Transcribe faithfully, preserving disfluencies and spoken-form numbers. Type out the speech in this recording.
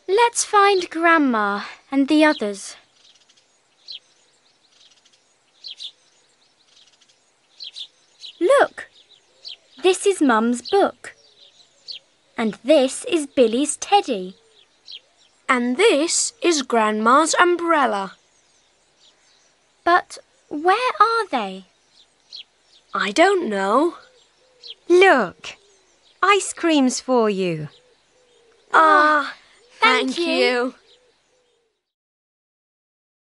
Let's find Grandma and the others. Look, this is Mum's book. And this is Billy's teddy. And this is Grandma's umbrella. But where are they? I don't know. Look, ice cream's for you. Ah, thank thank you. you.